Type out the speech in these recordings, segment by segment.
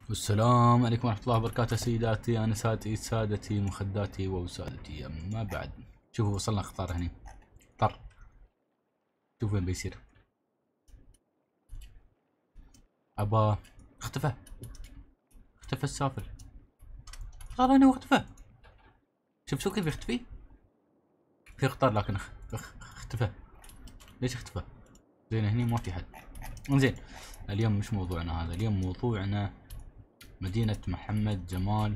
والسلام عليكم ورحمة الله وبركاته سيداتي أنساتي سادتي مخداتي وسادتي. أما بعد شوفوا وصلنا خطار هني طر. شوفوا وين بيصير. أبا اختفى السافل. صار هنا واختفى. شوف كيف يختفي. في خطار لكن اختفى. ليش اختفى؟ زين هني ما في حد. انزين اليوم مش موضوعنا هذا. اليوم موضوعنا مدينة محمد جمال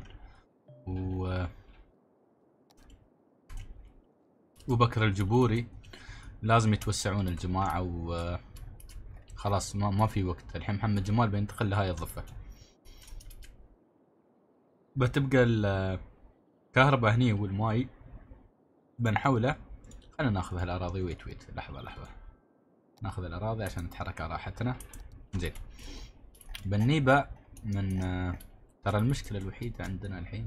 وبكر الجبوري. لازم يتوسعون الجماعة وخلاص ما في وقت. الحين محمد جمال بينتقل لهاي الضفة. بتبقى الكهرباء هني والماي بنحوله. خلينا ناخذ هالاراضي. ويت لحظة ناخذ الاراضي عشان نتحرك على راحتنا. زين بنيبة من ترى المشكلة الوحيدة عندنا الحين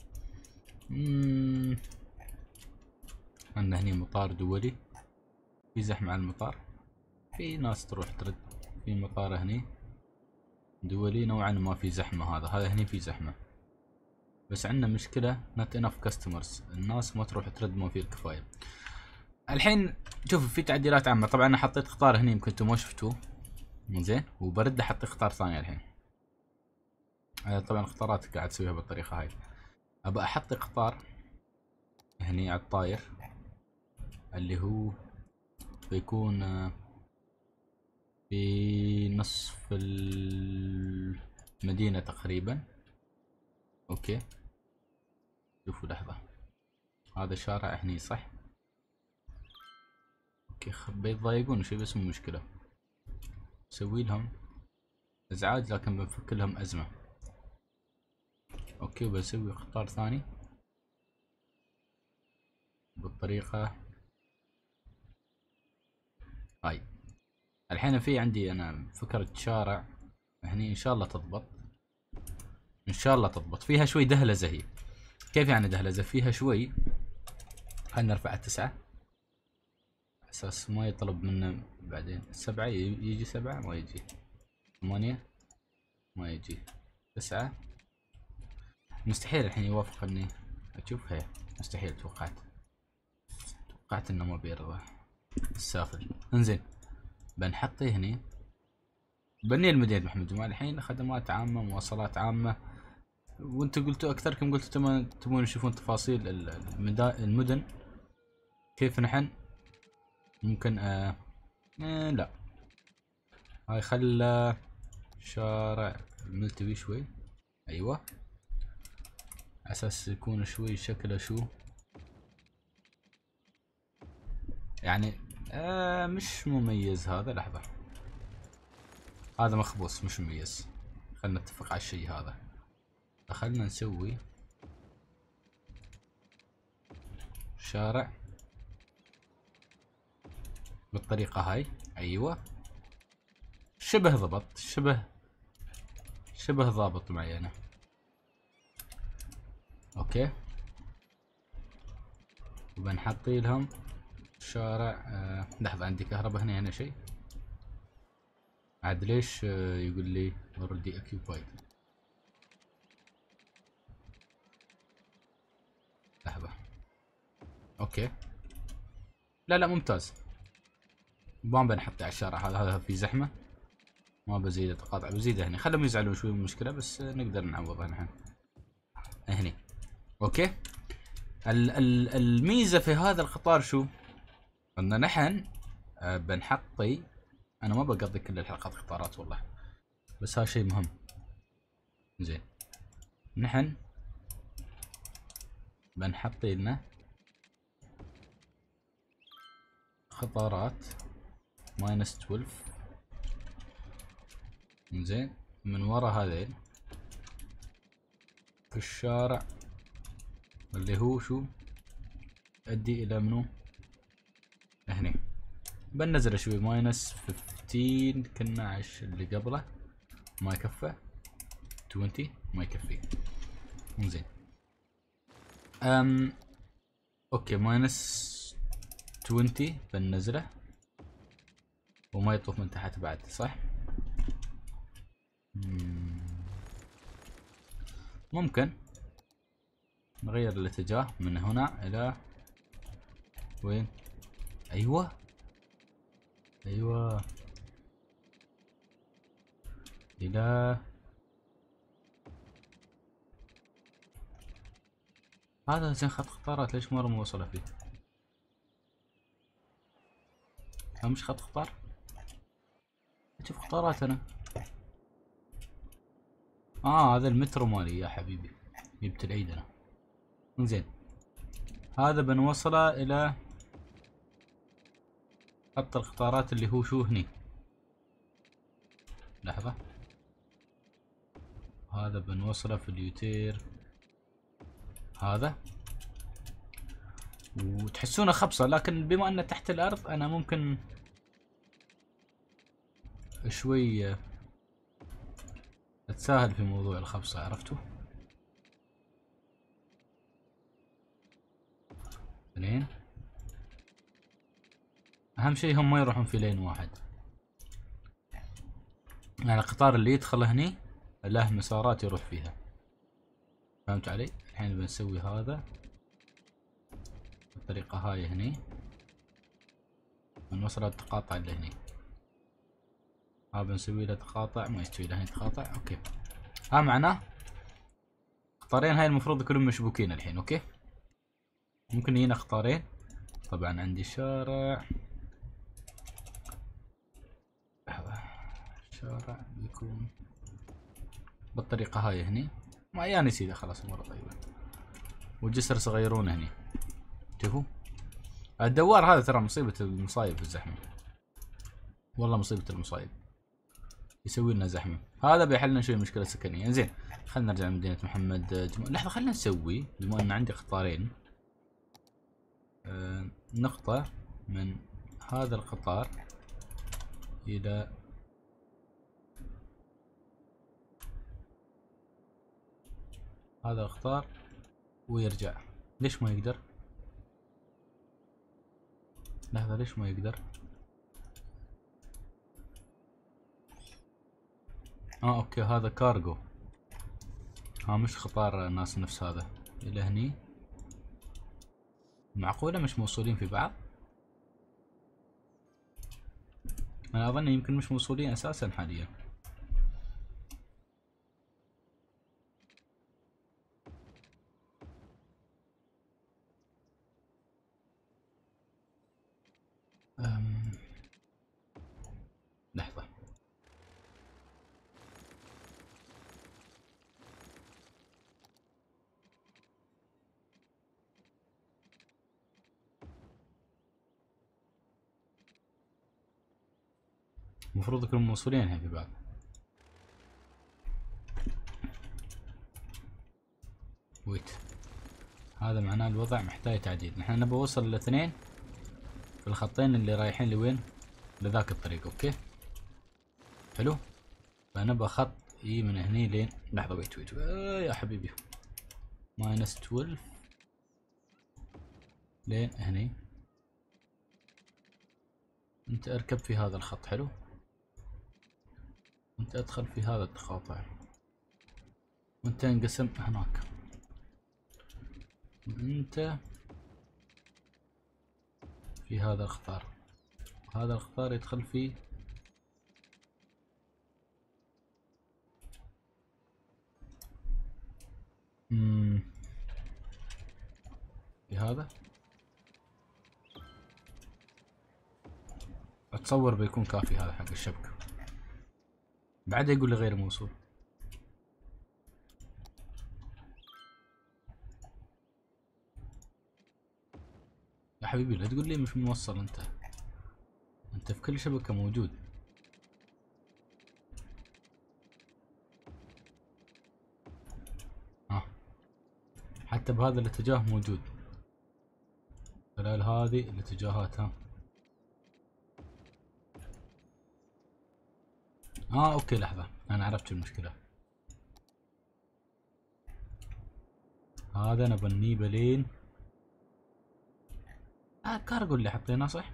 عندنا هني مطار دولي. في زحمة على المطار. في ناس تروح ترد في مطار هني دولي نوعا ما في زحمة. هذا هني في زحمة بس عندنا مشكلة not enough customers. الناس ما تروح ترد ما في الكفاية. الحين شوف في تعديلات عامة. طبعا انا حطيت قطار هني يمكن انتم ما شفتوه. زين وبرد احط قطار ثاني الحين. طبعا القطارات قاعد اسويها بالطريقة هاي. ابى احط قطار هني على الطاير اللي هو بيكون في نصف المدينة تقريبا. اوكي شوفوا لحظة. هذا شارع هني صح؟ اوكي بيتضايقون شوي بس مو مشكلة. نسوي لهم ازعاج لكن بنفك لهم ازمة. اوكي وبسوي قطار ثاني بالطريقة هاي. الحين في عندي انا فكرة شارع هني ان شاء الله تضبط. فيها شوي دهلزة هي. كيف يعني دهلزة؟ فيها شوي. خلنا نرفعها 9 اساس ما يطلب منا بعدين. 7 يجي 7 ما يجي. 8 ما يجي. 9 مستحيل الحين يوافق اني اشوف. هي مستحيل. توقعت انه ما بيرضى السافل. انزين بنحطيه هني. بني المدينة محمد جمال الحين خدمات عامة مواصلات عامة. وانتم قلتوا اكثركم قلتوا تبون تشوفون تفاصيل المدن كيف نحن ممكن لا هاي خلى شارع ملتوي شوي. ايوه اساس يكون شوي شكله شو يعني مش مميز. هذا لحظة هذا مخبوص مش مميز. خلنا نتفق على الشيء هذا. خلنا نسوي شارع بالطريقة هاي. ايوه شبه ضبط. شبه ضابط معي انا. اوكي وبنحطي لهم شارع لحظة عندي كهرباء هنا شيء عاد. ليش يقول لي already occupied؟ لحظة. اوكي لا ممتاز. ما بنحطه على الشارع هذا في زحمة. ما بزيده تقاطع بزيده هنا. خلهم يزعلون شوي من المشكلة بس نقدر نعوضها نحن هني. اوكي الميزة في هذا القطار شو؟ ان نحن بنحطي. انا ما بقضي كل الحلقات قطارات والله بس هذا شيء مهم. زين نحن بنحطي لنا قطارات -12 زين من ورا هذيل في الشارع اللي هو شو ادي الى منو هني. بنزل شوي -15 كنا عش اللي قبله ما يكفى. 20 ما يكفي. زين اوكي -20 بنزله وما يطوف من تحت بعد صح. ممكن نغير الاتجاه من هنا الى وين. ايوه ايوه الى هذا زين. خط قطارات ليش مرة موصلة فيه؟ مش خط قطار. شوف قطارات انا. هذا المترو مالي يا حبيبي، جبت العيد انا. زين هذا بنوصله الى خط القطارات اللي هو شو هني. لحظة، هذا بنوصله في اليوتير هذا، وتحسونه خبصة، لكن بما انه تحت الارض انا ممكن شوي اتساهل في موضوع الخبصة، عرفتوا؟ لين اهم شيء هم ما يروحون في لين واحد، يعني القطار اللي يدخل هني له مسارات يروح فيها، فهمت علي؟ الحين بنسوي هذا بالطريقة هاي هني، بنوصل التقاطع اللي هني. بنسوي له تقاطع، ما يستوي له هني تقاطع. اوكي، معناه قطارين هاي المفروض كلهم مشبوكين الحين. اوكي، ممكن يجينا قطارين. طبعا عندي شارع، الشارع بيكون بالطريقة هاي هني، ما يعني سيدة خلاص المرة طيبة. والجسر صغيرونه هني، شوفوا الدوار هذا ترى مصيبة المصايب الزحمة، والله مصيبة المصايب، يسوي لنا زحمة. هذا بيحل لنا شوي مشكلة سكنية. زين خلينا نرجع لمدينة محمد لحظة، خلينا نسوي بما ان عندي قطارين نقطة من هذا القطار الى هذا القطار ويرجع. ليش ما يقدر؟ لحظة، ليش ما يقدر؟ اوكي هذا كارغو، مش قطار ناس نفس هذا. الى هني معقولة مش موصولين في بعض؟ انا اظن يمكن مش موصولين اساسا حاليا. لحظة، المفروض يكونوا موصولين الحين في بعض. ويت، هذا معناه الوضع محتاج تعديل. نحن نبغى نوصل الاثنين في الخطين اللي رايحين لوين، لذاك الطريق. اوكي حلو، فنبغى خط من هني لين، لحظة ويت يا حبيبي، ماينس 12 لين هني. انت اركب في هذا الخط، حلو، انت ادخل في هذا التقاطع، وانت انقسم هناك، وانت في هذا القطار، هذا القطار يدخل فيه في هذا. اتصور بيكون كافي هذا حق الشبكة. بعدها يقول لي غير موصول. يا حبيبي لا تقول لي مش موصل، انت في كل شبكة موجود. حتى بهذا الاتجاه موجود، خلال هذه الاتجاهات. اوكي لحظة، انا عرفت المشكلة. هذا نبى نجيبه لين كارغو اللي حطيناه صح؟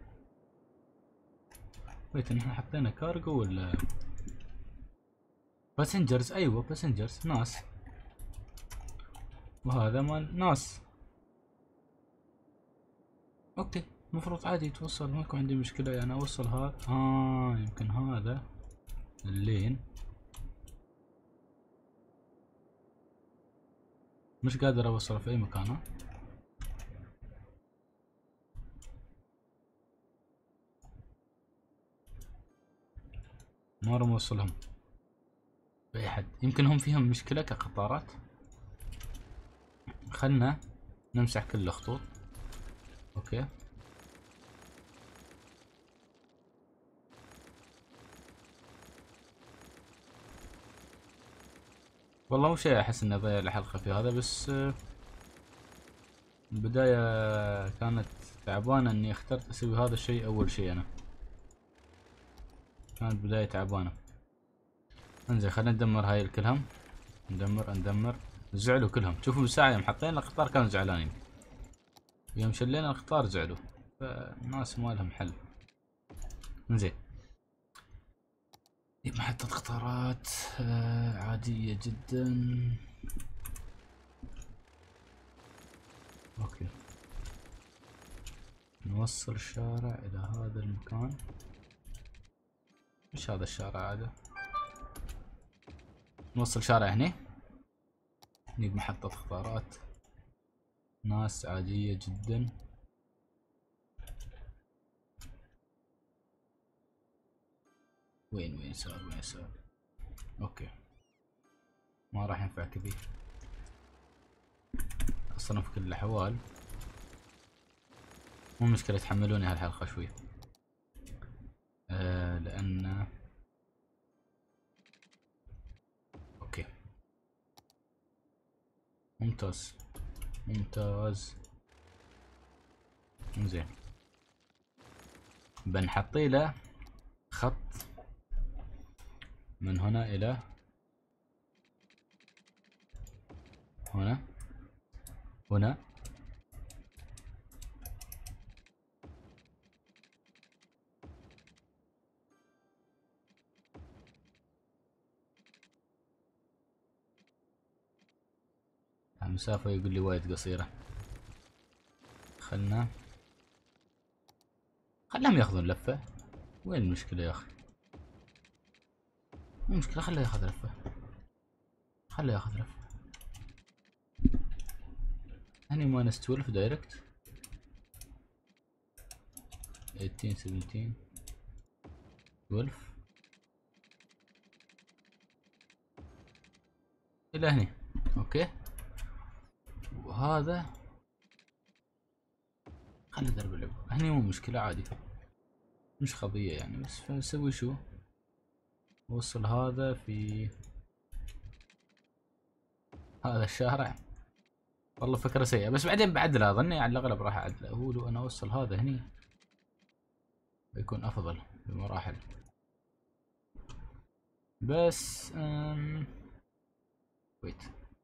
ويت، نحن حطينا كارغو ولا باسنجرز، ايوه باسنجرز، ناس. وهذا مال ناس. اوكي، المفروض عادي يتوصل، ما يكون عندي مشكلة يعني اوصل هذا. يمكن هذا اللين مش قادر اوصله في اي مكان. ها مرة موصلهم بأي حد، يمكن هم فيهم مشكلة كقطارات. خلنا نمسح كل الخطوط. اوكي، والله مو شيء احس اني اضيع الحلقة في هذا، بس البداية كانت تعبانة اني اخترت اسوي هذا الشيء اول شيء. انا كانت بداية تعبانة. انزين خلينا ندمر هاي الكلهم. ندمر. زعلوا كلهم، شوفوا بالساعة يوم حطينا القطار كانوا زعلانين، يوم شلينا القطار زعلوا، فالناس ما لهم حل. انزين محطة قطارات عادية جدا. اوكي، نوصل الشارع الى هذا المكان. ايش هذا الشارع هذا؟ نوصل شارع هنا. هني بمحطة قطارات، ناس عادية جدا. وين صار. اوكي، ما راح ينفع كذي اصلا في كل الاحوال. مو مشكلة، تحملوني هالحلقة شوي لان اوكي ممتاز. زين، بنحطي له خط من هنا الى هنا. المسافة يقول لي وايد قصيرة. خلهم ياخذون لفة. وين المشكلة يا اخي؟ مو مشكلة، خله ياخذ لفة. هني ماينس 12 دايركت 18 17 12 الى هني. اوكي، وهذا خلي درب اللعب هني، مو مشكلة عادي، مش قضية يعني. بس نسوي شو؟ وصل هذا في هذا الشارع. والله فكرة سيئة، بس بعدين بعدلها اظني على الاغلب راح اعدله. هو لو انا اوصل هذا هني بيكون افضل بمراحل. بس ويت،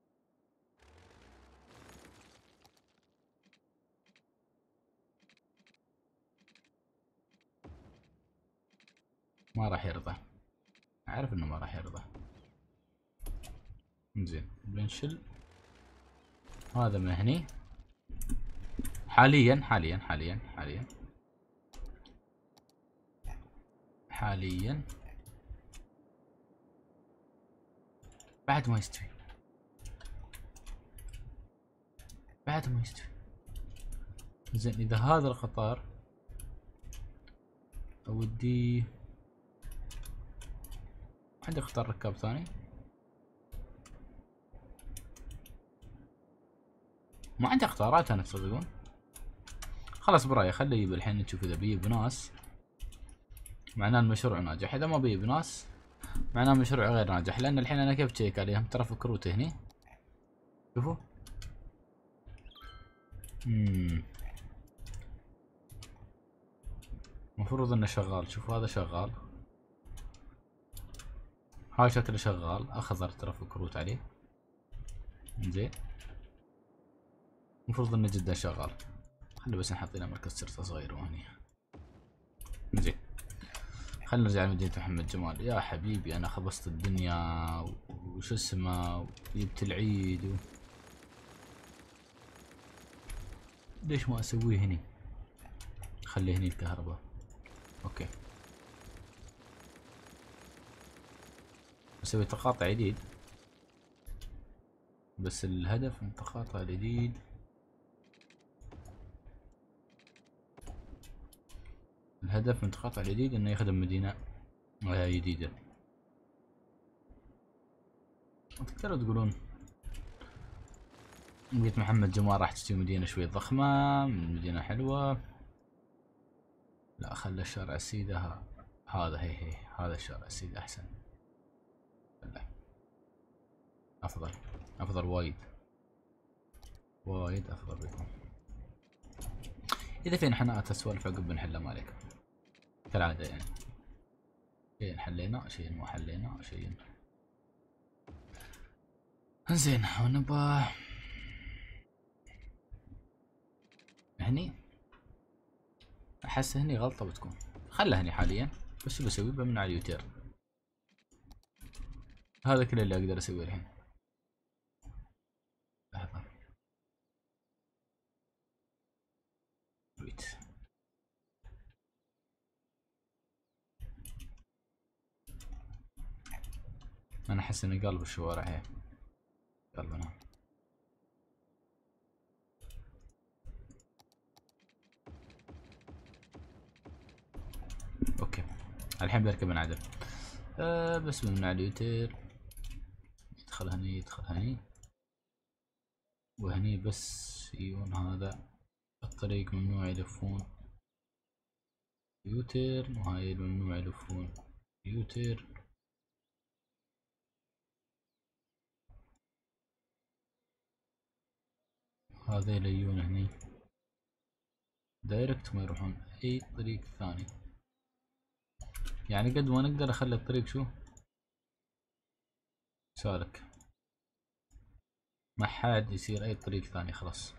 ما راح يرضى، اعرف انه ما راح يرضى. زين بنشل هذا من هني حاليا بعد ما يستوي. زين اذا هذا القطار اوديه، عندي قطار ركاب ثاني؟ ما عندي قطارات انا، تصدقون؟ خلاص برايه خليه يجيب الحين، نشوف اذا بيجيب ناس معناه المشروع ناجح، اذا ما بيجيب ناس معناه المشروع غير ناجح. لان الحين انا كيف تشيك عليهم؟ ترى في كروت هني، شوفوا. المفروض انه شغال. شوفوا هذا شغال، هاي شكله شغال، اخضر ترى في كروت عليه. زين، المفروض انه جدا شغال. خلي بس نحط له مركز شرطة صغير وهني. زين خلينا نرجع لمدينة محمد جمال. يا حبيبي انا خبصت الدنيا وش اسمه وجبت العيد ليش ما اسويه هني؟ خلي هني الكهرباء. اوكي اسوي تقاطع جديد، بس الهدف من تقاطع جديد الهدف من تقاطع جديد انه يخدم مدينة جديدة. تقدروا تقولون مدينة محمد جمال راح تجي مدينة شوي ضخمة، مدينة حلوة. لا خلى الشارع السيدة هذا هي هذا الشارع السيدة احسن. لا افضل وايد افضل بكم. اذا فينا حناءات سوالف عقب بنحلها ما عليكم كالعادة يعني. شيء حلينا شيء ما حلينا شيء. انزين ونبا هني احس هني غلطة بتكون. خلها هني حاليا، بس شو بسوي؟ بمنع على اليوتير. هذا كل اللي اقدر اسويه الحين. لحظة ويت. انا احس اني قلب الشوارع هي قلبنا. اوكي الحين بركب انعدل. بس من على اليوتير يدخل هني وهني بس يون. هذا الطريق ممنوع يلفون يوتير، وهاي ممنوع يلفون يوتير. هذيل يجون هني دايركت ما يروحون اي طريق ثاني. يعني قد ما نقدر اخلي الطريق شو سالك، ما حد يصير اي طريق ثاني خلاص.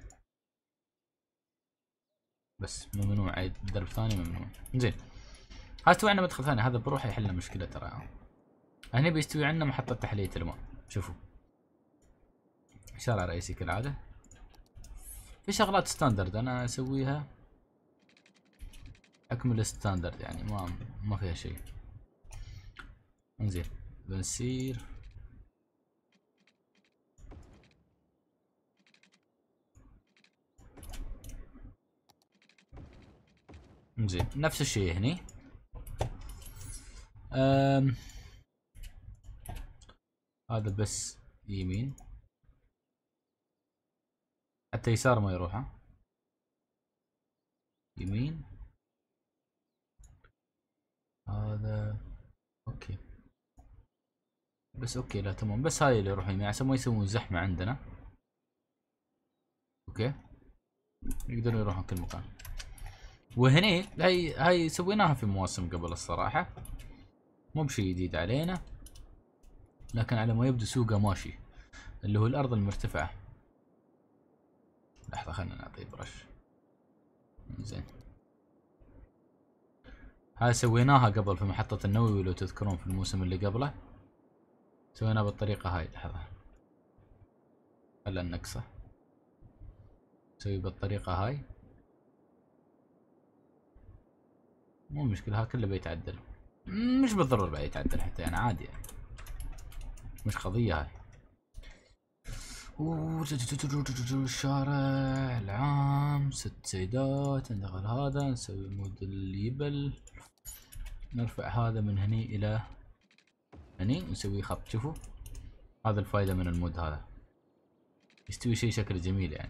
بس ممنوع اي درب ثاني ممنوع. زين هذا تو عندنا مدخل ثاني، هذا بروحه يحل مشكلة ترى. هني بيستوي عندنا محطة تحلية الماء. شوفوا شارع رئيسي كالعادة. في شغلات ستاندرد انا اسويها اكمل ستاندرد يعني ما فيها شيء. انزين بنسير انزين نفس الشيء هني. هذا بس يمين حتى يسار ما يروح. ها يمين هذا اوكي بس اوكي لا تمام. بس هاي اللي يروح يمين عشان ما يسوون زحمة عندنا. اوكي يقدرون يروحون كل مكان. وهني هاي سويناها في مواسم قبل الصراحة، مو بشي جديد علينا، لكن على ما يبدو سوقه ماشي اللي هو الارض المرتفعة. لحظة خلنا نعطيه برش. زين هاي سويناها قبل في محطة النووي لو تذكرون في الموسم اللي قبله، سويناها بالطريقة هاي. لحظة خلنا نقصه نسوي بالطريقة هاي. مو مشكلة ها كله بيتعدل، مش بالضرورة بيتعدل حتى يعني عادي يعني مش قضية هاي. الشارع العام 6 سيدات ندخل هذا نسوي مود اليبل، نرفع هذا من هني الى هني نسوي خط. شوفوا هذا الفايدة من المود هذا، يستوي شيء شكله جميل يعني.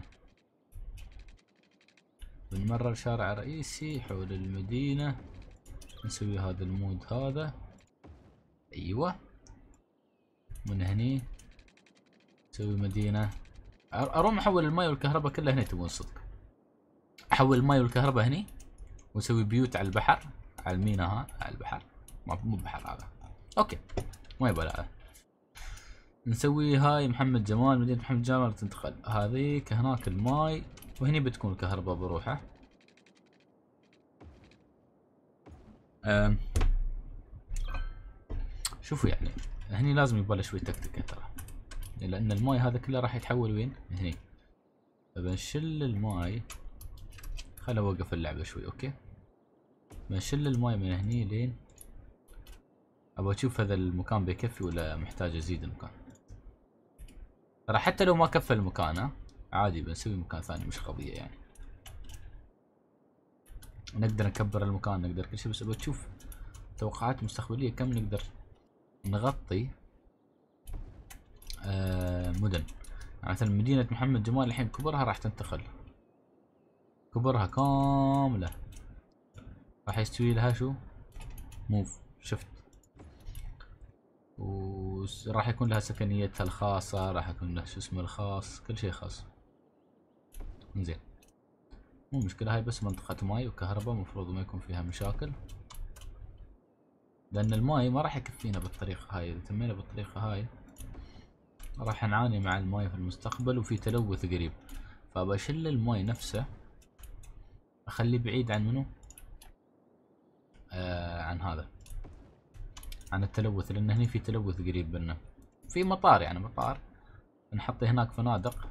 بنمرر شارع رئيسي حول المدينة نسوي هذا المود هذا. ايوه من هني نسوي مدينة. اروم احول الماء والكهرباء كلها هنا. تبون صدق احول الماء والكهرباء هني ونسوي بيوت على البحر على المينا. ها على البحر مو بحر هذا. اوكي ما يبغى لا. نسوي هاي محمد جمال مدينة محمد جمال تنتقل هذيك هناك الماي، وهني بتكون الكهرباء بروحه. شوفوا يعني هني لازم يبالي شوي تكتيكة ترى، لان الماي هذا كله راح يتحول وين؟ هني. فبنشل الماي، خل اوقف اللعبة شوي. اوكي، بنشل الماي من هني لين ابغى اشوف هذا المكان بيكفي ولا محتاج ازيد المكان. ترى حتى لو ما كفى المكان ها عادي بنسوي مكان ثاني، مش قضية يعني. نقدر نكبر المكان، نقدر كل شيء، بس ابغى تشوف توقعات مستقبلية كم نقدر نغطي مدن. يعني مثلا مدينة محمد جمال الحين كبرها راح تنتقل، كبرها كاملة راح يستوي لها شو؟ موف، شفت؟ وراح يكون لها سكنيتها الخاصة، راح يكون لها شو اسمه الخاص، كل شيء خاص. زين، مو مشكلة، هاي بس منطقة ماي وكهرباء، مفروض ما يكون فيها مشاكل، لأن الماي ما راح يكفينا بالطريقة هاي. إذا تمينا بالطريقة هاي راح نعاني مع الماي في المستقبل، وفي تلوث قريب. فبشل الماي نفسه، اخليه بعيد عن منو؟ عن هذا، عن التلوث، لان هني في تلوث قريب بنا. في مطار، يعني مطار نحط هناك فنادق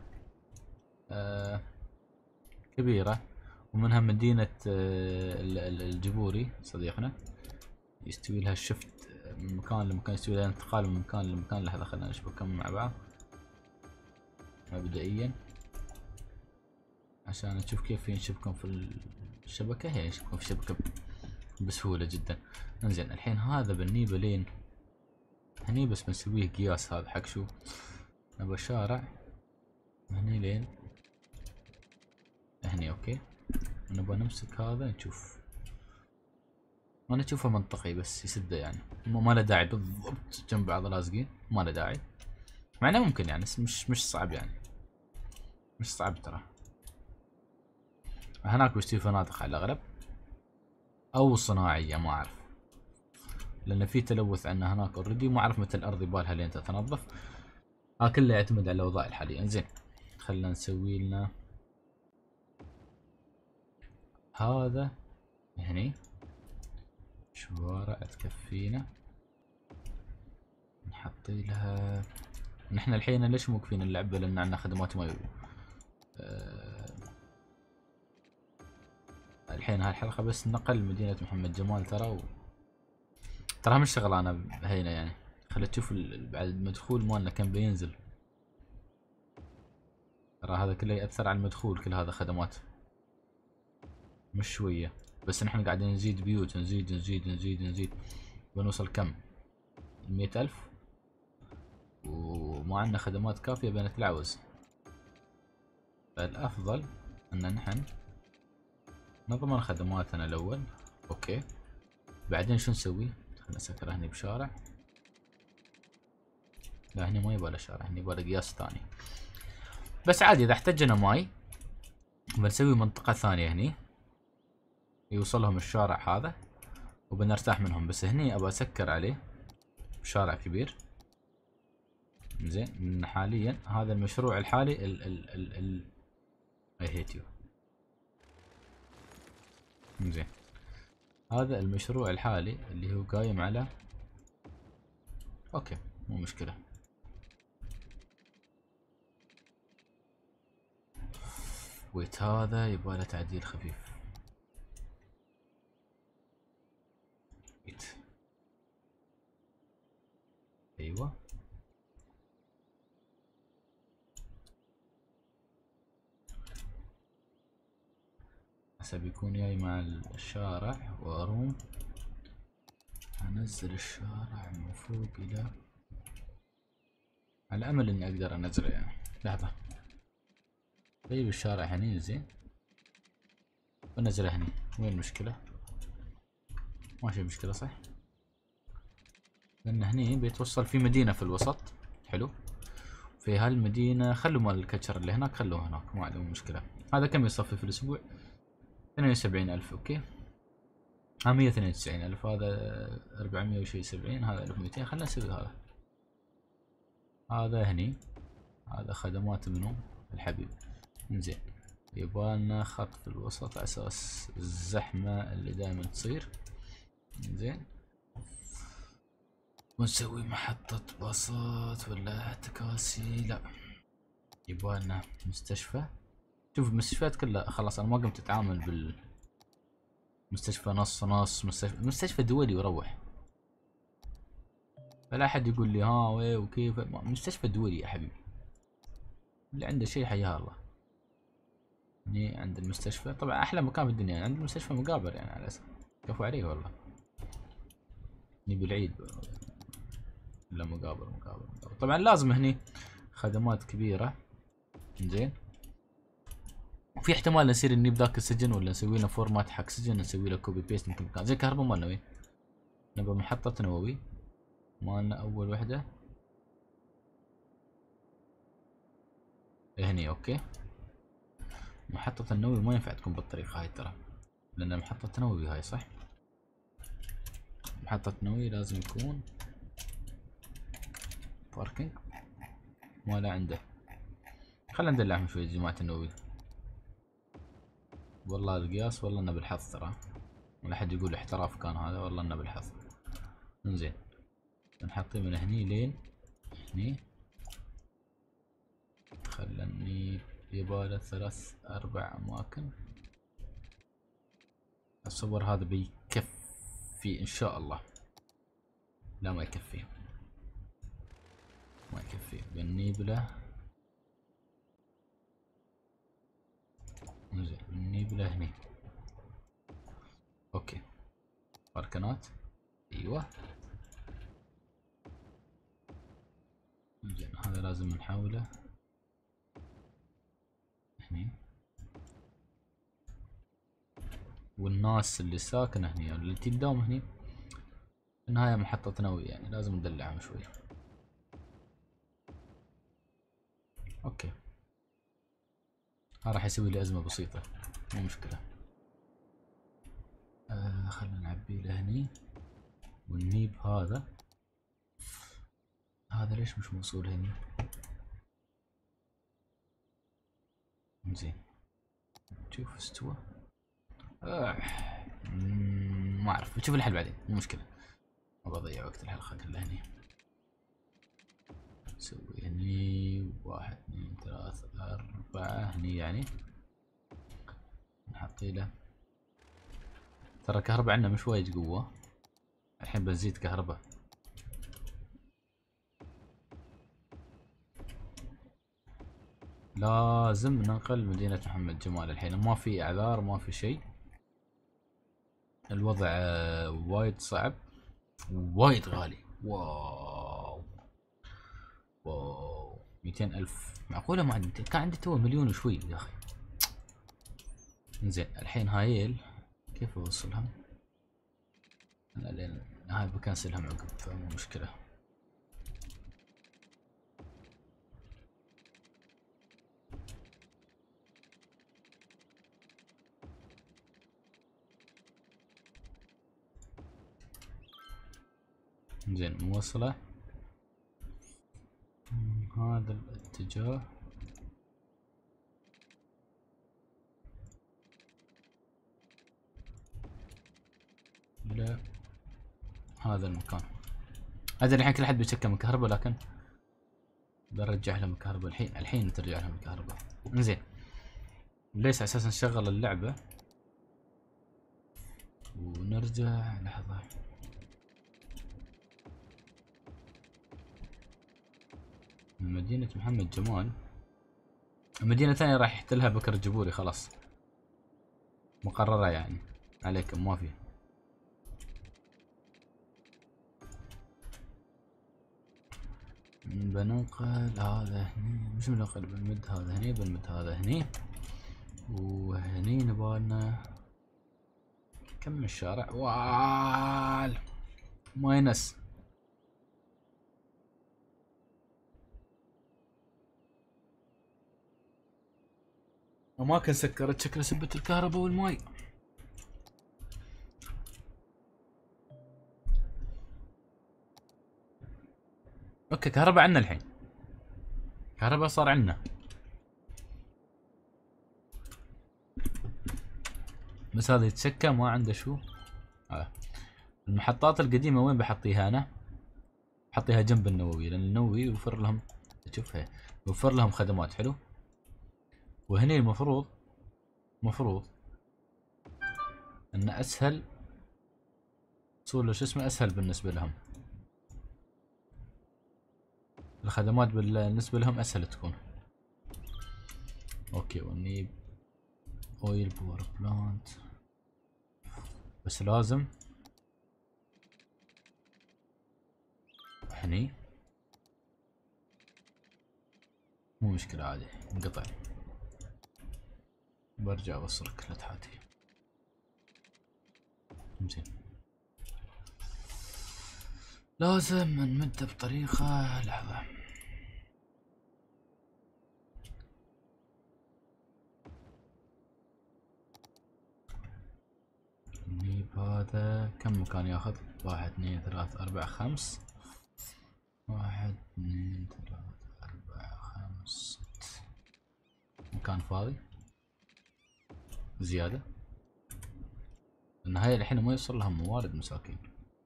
كبيرة، ومنها مدينة الجبوري صديقنا يستوي لها الشفت من مكان لمكان، يستوي لها انتقال من مكان لمكان. لحظة خلينا نشبكهم مع بعض مبدئيا عشان نشوف كيف ينشبكون في الشبكة. هي ينشبكون في الشبكة بسهولة جدا. انزين الحين هذا بنيبه لين هني، بس بنسويه قياس. هذا حق شو؟ نبغى شارع هني لين هني. اوكي، نبغى نمسك هذا نشوف، انا اشوفه منطقي بس يسده، يعني ما له داعي بالضبط جنب بعض لازقين، ما له داعي. مع انه ممكن يعني، مش صعب يعني، مش صعب ترى. هناك بيستوي فنادق على الاغلب او صناعية، ما اعرف، لان في تلوث عندنا هناك اوريدي، ما اعرف متى الارض يبالها لين تتنظف. كله يعتمد على الاوضاع الحالية. انزين خلنا نسوي لنا هذا هني شوارع تكفينا، نحط لها. نحن الحين ليش موقفين اللعبة؟ لان عندنا خدمات ما الحين هاي الحلقة بس نقل مدينة محمد جمال ترى ترى مش شغلانة هينة يعني. خلي تشوف بعد المدخول مالنا كم بينزل، ترى هذا كله يأثر على المدخول. كل هذا خدمات مش شوية، بس نحن قاعدين نزيد بيوت، نزيد نزيد نزيد نزيد، بنوصل كم؟ 100,000، وما عندنا خدمات كافية بنتلعوز. فالأفضل أن نحن نضمن خدماتنا الأول. أوكي، بعدين شو نسوي؟ خلنا نسكر هني بشارع. لا هني ما يباله شارع، هني يباله قياس ثاني. بس عادي إذا احتجنا ماي بنسوي منطقة ثانية هني يوصلهم الشارع هذا وبنرتاح منهم. بس هني أبغى أسكر عليه شارع كبير. زين، حاليا هذا المشروع الحالي I hate you. زين، هذا المشروع الحالي اللي هو قايم على اوكي، مو مشكلة. ويت هذا يبغى له تعديل خفيف. ويت، ايوه، هسه بيكون جاي مع الشارع واروم. انزل الشارع من فوق الى، على امل اني اقدر انزله يعني. لحظة، طيب الشارع هني زين، بنزله هني. وين المشكلة؟ ماشي مشكلة صح، لان هني بيتوصل في مدينة في الوسط. حلو، في هالمدينة خلوا مال الكتشر اللي هناك خلوه هناك، ما عندهم مشكلة. هذا كم يصفي في الاسبوع؟ 72,000. اوكي، 192,000. هذا 400 وشي 70. هذا 1200. خلنا نسوي هذا. هذا هني، هذا خدمات منو الحبيب. انزين، يبالنا خط في الوسط على اساس الزحمة اللي دائما تصير. انزين، ونسوي محطة باصات ولا تكاسي. لا، يبغالنا مستشفى. شوف المستشفيات كلها خلاص، انا ما قمت اتعامل بالمستشفى نص نص، مستشفى دولي وروح. فلا احد يقول لي ها وي وكيف، مستشفى دولي يا حبيبي، اللي عنده شيء حياه الله. هني عند المستشفى طبعا احلى مكان في الدنيا، يعني عند المستشفى مقابر يعني على اساس كفو عليه والله. هني بالعيد لا مقابر مقابر. طبعا لازم هني خدمات كبيرة. زين، وفي احتمال نصير نجيب ذاك السجن ولا نسوي له فورمات حق سجن، نسوي له كوبي بيست يمكن مكان. زي الكهرباء مالنا وين؟ نبغى محطة نووي مالنا اول وحدة هني. اوكي، محطة النووي ما ينفع تكون بالطريقة هاي ترى، لان محطة نووي هاي صح. محطة نووي لازم يكون باركينج ما لا عنده. خلنا ندلعهم شوي يا جماعة النووي. والله القياس والله انه بالحظ ترى، ولا حد يقول احتراف كان هذا، والله انه بالحظ. انزين نحطيه من هني لين هني. خلني يباله 3-4 اماكن. اتصور هذا بيكفي ان شاء الله. لا ما يكفي، ما يكفي. بالنيبله انزين، بالنيبله هني. اوكي، باركنات ايوه. زين هذا لازم نحوله هني. والناس اللي ساكنه هني اللي تداوم هني النهاية محطة نووي، يعني لازم ندلعهم شوي. اوكي، ها راح يسوي لي ازمة بسيطة مو مشكلة. خلنا نعبي له هني. والنيب هذا ليش مش موصول هني؟ زين شوف استوى. ما اعرف، بتشوف الحل بعدين مو مشكلة، ما بضيع وقت الحلقة كلها هني. نسوي هني 1 2 3 4 هني يعني. نحطي له ترى كهرباء عندنا مش وايد قوة الحين، بنزيد كهرباء. لازم ننقل مدينة محمد جمال الحين، ما في اعذار ما في شيء. الوضع وايد صعب وايد غالي. واو واو 200,000 معقولة؟ ما عندي 200، كان عندي تو مليون وشوي يا اخي. انزين الحين هايل كيف اوصلها؟ انا لين هاي بكنسلهم عقب فمو مشكلة. زين موصلة هذا الاتجاه. لا هذا المكان. هذا الحين كل حد بيشكى من كهرباء، لكن برجع لهم الكهرباء الحين ترجع لهم الكهرباء. انزين ليش؟ على اساس نشغل اللعبة ونرجع. لحظة مدينة محمد جمال، المدينة الثانية راح يحتلها بكر الجبوري خلاص مقررة يعني عليكم ما في. بننقل هذا هني، مش بننقل بنمد هذا هني، بنمد هذا هني، وهني نبالنا كم الشارع وال ماينس. اماكن سكرت شكل سبة الكهرباء والماي. اوكي كهرباء عندنا الحين، كهرباء صار عندنا، بس هذا يتسكى ما عنده شو. المحطات القديمة وين بحطيها انا؟ حطيها جنب النووي لان النووي يوفر لهم، شوفها يوفر لهم خدمات حلو. وهني المفروض ان اسهل تصير له شو اسمه، اسهل بالنسبه لهم الخدمات بالنسبه لهم اسهل تكون. اوكي ونجيب اويل باور بلانت، بس لازم هني مو مشكلة عادي انقطع، برجع اوصلك لتحاتي. زين لازم نمده بطريقة، لحظة نجيب هذا كم مكان ياخذ؟ 1 2 3 4 5، 1 2 3 4 5 6 مكان فاضي زيادة، لان هاي الحين ما يوصل لهم موارد مساكين،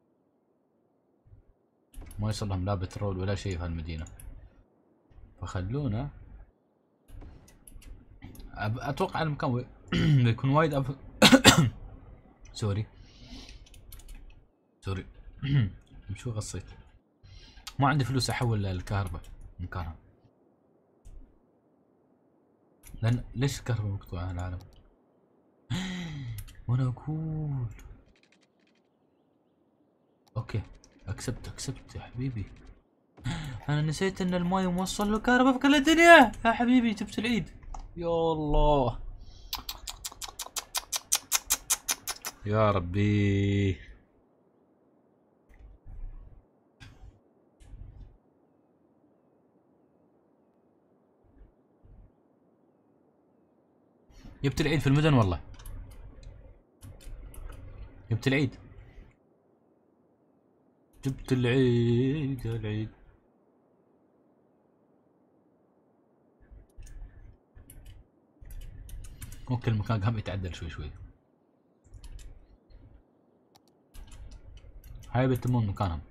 ما يوصل لهم لا بترول ولا شيء في هالمدينة، فخلونا اتوقع المكان بيكون وايد سوري شو غصيت؟ ما عندي فلوس احول الكهرباء مكانها، لان ليش الكهرباء مقطوعة على العالم؟ وانا اقول اوكي اكسبت يا حبيبي، انا نسيت ان الماي موصل له كهرباء في كل الدنيا يا حبيبي، جبت العيد يا الله يا ربي. جبت العيد في المدن والله، جبت العيد العيد. ممكن المكان قام يتعدل شوي هاي بيتمون مكانهم،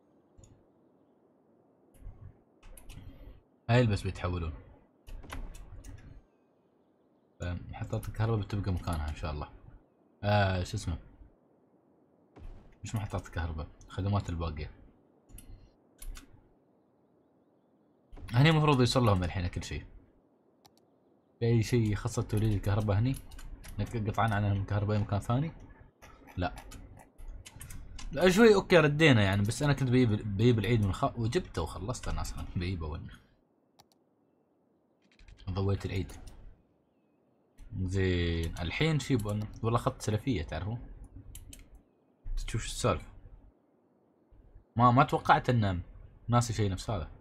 هاي بس بيتحولون، محطات الكهرباء بتبقى مكانها ان شاء الله. شو اسمه، مش محطات الكهرباء، خدمات الباقية هني المفروض يوصل لهم الحين كل شيء، اي شيء يخص توليد الكهرباء هني قطعنا عن الكهرباء مكان ثاني لا شوي. اوكي ردينا يعني، بس انا كنت بجيب العيد من وجبته وخلصت انا اصلا بجيبه ضويت العيد. زين الحين في والله خط سلفية تعرفون، تشوف شو السالفة، ما توقعت ان ناسي شيء نفس هذا.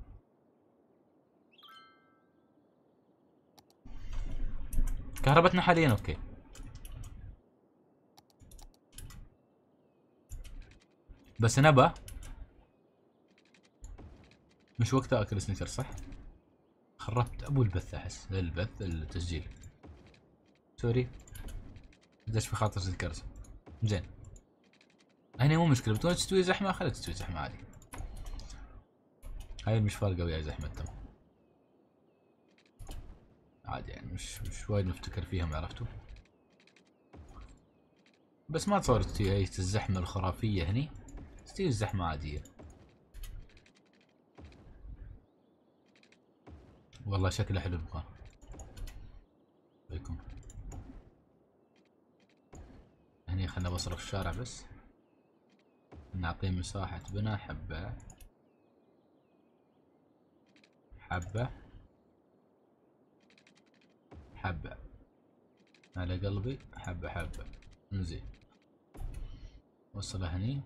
كهربتنا حاليا اوكي، بس نبا مش وقت اكل سنيكر صح؟ خربت ابو البث، احس البث التسجيل سوري، بدش في خاطر سنيكرز. زين هني مو مشكلة، بتقول تستوي زحمة خليك تستوي زحمة عادي، هاي مش فارقة وياي زحمتهم عادي يعني، مش وايد نفتكر فيهم عرفتوا، بس ما تصور تستوي هاي الزحمة الخرافية هني، تستوي الزحمة عادية. والله شكله حلو المكان بيكون هني، خلنا بصرف الشارع بس نعطيه مساحة بنا حبة على قلبي حبة انزين. وصله هني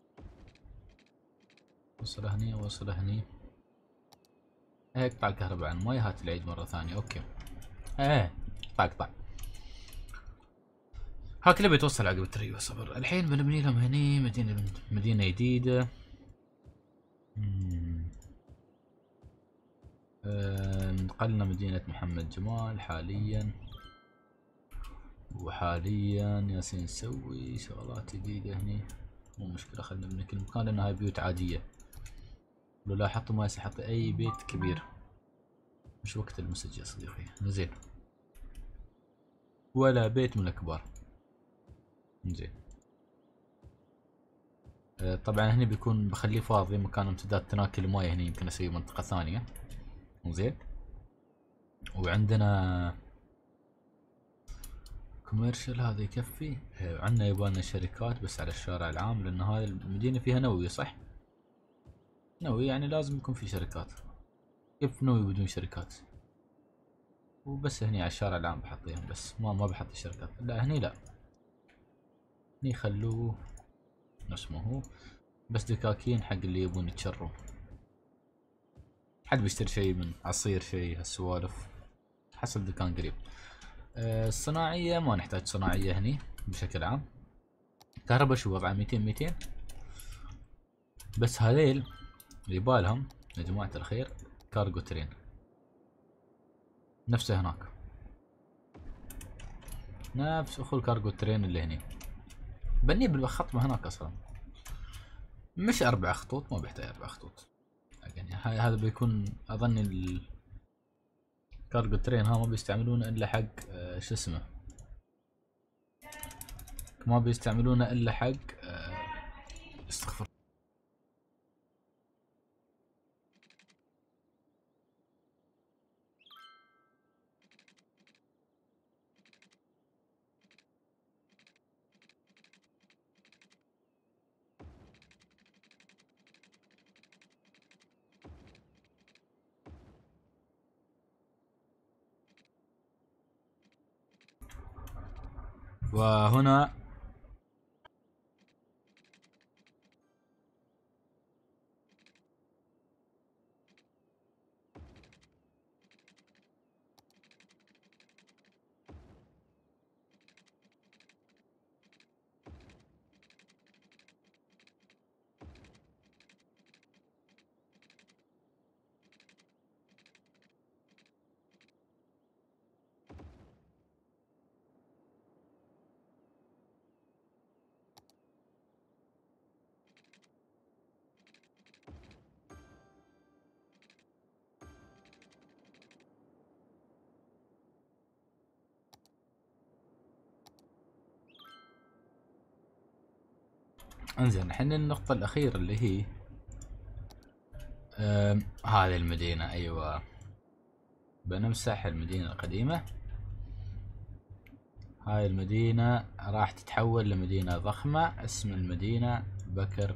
وصله هني اقطع الكهرباء عن الماي، هات العيد مرة ثانية اوكي. اقطع هاك اللي بيتوصل عقب التريو صبر. الحين بنبني لهم هني مدينة جديدة. نقلنا مدينة محمد جمال حاليا، وحاليا ياسين نسوي شغلات جديدة هني، مو مشكلة خلنا نبني كل مكان لان هاي بيوت عادية. لو لاحظتوا ما يصير احط اي بيت كبير. مش وقت المسج يا صديقي. زين. ولا بيت من الكبار. زين. طبعا هني بيكون بخليه فاضي مكان امتداد تناكل المايه. هني يمكن اسوي منطقة ثانية. زين. وعندنا كوميرشل هذا يكفي. عندنا يبغالنا شركات بس على الشارع العام لان هذه المدينة فيها نووي صح؟ نووي يعني لازم يكون في شركات. كيف نووي بدون شركات؟ وبس هني على الشارع العام بحطيهم بس ما بحط الشركات. لا هني لا. هني خلوه نفس ما هو. بس دكاكين حق اللي يبون يتشروا. حد بيشتري شيء من عصير شيء هالسوالف. حسب دكان قريب. الصناعية ما نحتاج صناعية هني بشكل عام. كهرباء شو وضعها 200 بس هذيل اللي بالهم يا جماعة الخير كارغو ترين نفسه هناك. نفس اخو الكارغو ترين اللي هني. بنيه بالخطمة هناك اصلا. مش 4 خطوط ما بيحتاج 4 خطوط. يعني هذا بيكون اظن الكارغو ترين ها ما بيستعملونه الا حق شو اسمه. ما بيستعملونه الا حق استغفر. وهنا انزين الحين النقطة الأخيرة اللي هي هذه المدينة. أيوة بنمسح المدينة القديمة. هاي المدينة راح تتحول لمدينة ضخمة. اسم المدينة بكر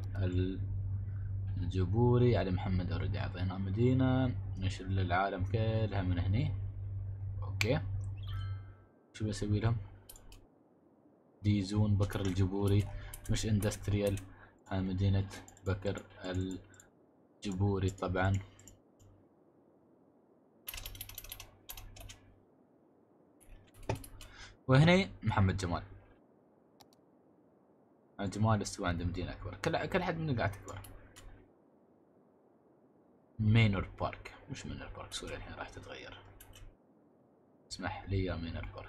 الجبوري علي محمد أوريدي أعطينا مدينة. نشل العالم كلها من هني. أوكي شو بسوي لهم؟ دي زون بكر الجبوري مش اندستريال. هاي مدينة بكر الجبوري طبعا. وهني محمد جمال. جمال استوى عند مدينة أكبر. كل حد منه قاعد تكبر. مينور بارك مش مينور بارك سوري الحين راح تتغير. اسمح لي يا مينور بارك.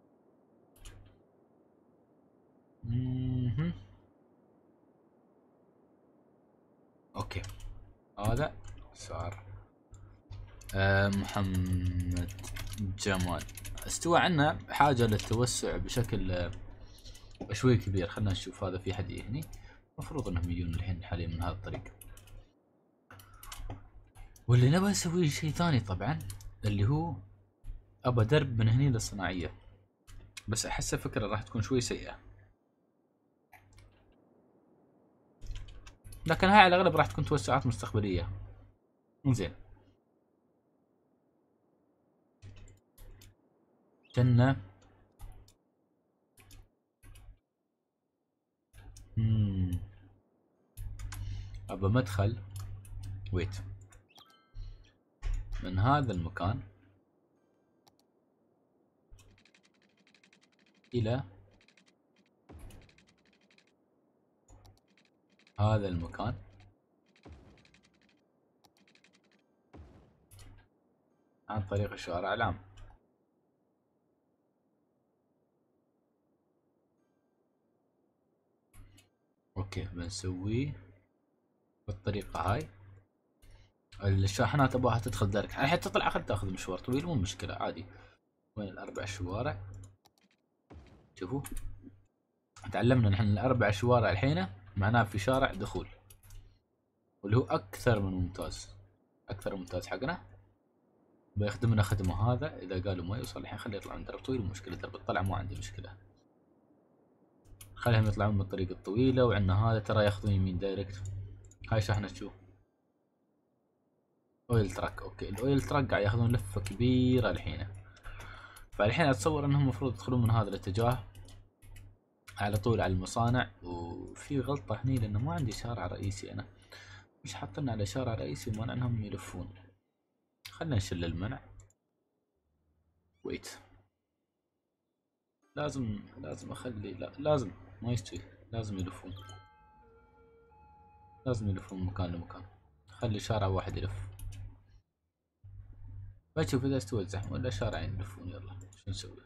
اوكي هذا صار محمد جمال. استوى عنا حاجة للتوسع بشكل شوي كبير. خلنا نشوف هذا في حد هني. المفروض انهم يجون الحين حاليا من هذا الطريق. واللي نبغى نسوي شيء ثاني طبعا اللي هو ابى درب من هني للصناعية. بس احس الفكرة راح تكون شوي سيئة. لكن هاي على الاغلب راح تكون توسعات مستقبلية. زين كنا ابى مدخل ويت من هذا المكان الى هذا المكان عن طريق الشوارع العام. اوكي بنسويه بالطريقة هاي. الشاحنات ابغاها تدخل دايركت، الحين تطلع خل تاخذ مشوار طويل مو مشكله عادي. وين الاربع شوارع؟ شوفوا تعلمنا نحن الاربع شوارع الحين معناه في شارع دخول، واللي هو اكثر من ممتاز، اكثر من ممتاز حقنا. بيخدمنا خدمه هذا اذا قالوا ما يوصل الحين خليه يطلع من درب طويل، مشكله درب الطلع ما عندي مشكله، خليهم يطلعون من الطريق الطويله. وعندنا هذا ترى ياخذون يمين دايركت. هاي شحنه شو اويل تراك. اوكي الاويل تراك قاعد ياخذون لفه كبيره الحين، فالحين اتصور انهم المفروض يدخلون من هذا الاتجاه على طول على المصانع. وفي غلطه هني لانه ما عندي شارع رئيسي، انا مش حاطين على شارع رئيسي ومانع انهم يلفون. خلنا نشل المنع. ويت لازم اخلي، لا لازم ما يستوي، لازم يلفون، لازم يلفون من مكان لمكان. خلي شارع واحد يلف، بشوف اذا استوى الزحمة ولا شارعين يلفون. يلا شو نسوي؟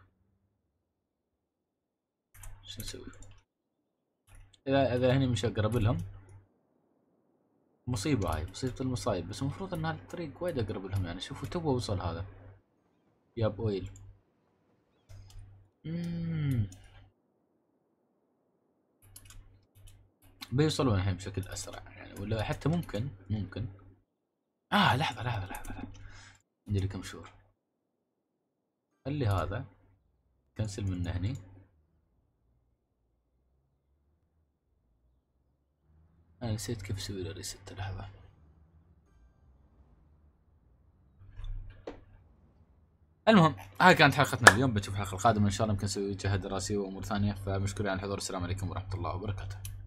شو نسوي؟ اذا هني مش اقرب لهم مصيبة، هاي مصيبة المصايب. بس المفروض ان هذا الطريق وايد اقرب لهم، يعني شوفوا تو وصل هذا ياب اويل. بيوصلون الحين بشكل اسرع يعني، ولا حتى ممكن لحظة عندي لكم شور. خلي هذا كنسل منه هني. انا نسيت كيف اسوي له ريست. لحظة. المهم هاي كانت حلقتنا اليوم، بتشوف الحلقة القادمة ان شاء الله يمكن نسوي وجهة دراسية وامور ثانية. فمشكورين على الحضور، السلام عليكم ورحمة الله وبركاته.